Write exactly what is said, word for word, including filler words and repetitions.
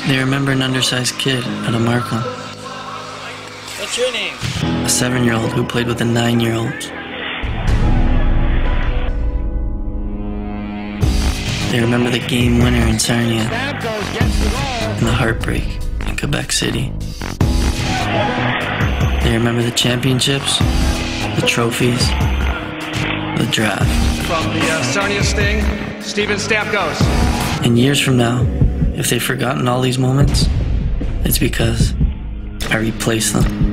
They remember an undersized kid at a Markham. What's your name? A seven-year-old who played with a nine-year-old. They remember the game winner in Sarnia. Stamkos gets the goal. And the heartbreak in Quebec City. They remember the championships, the trophies, the draft. From the uh, Sarnia Sting, Steven Stamkos. And years from now, if they've forgotten all these moments, it's because I replaced them.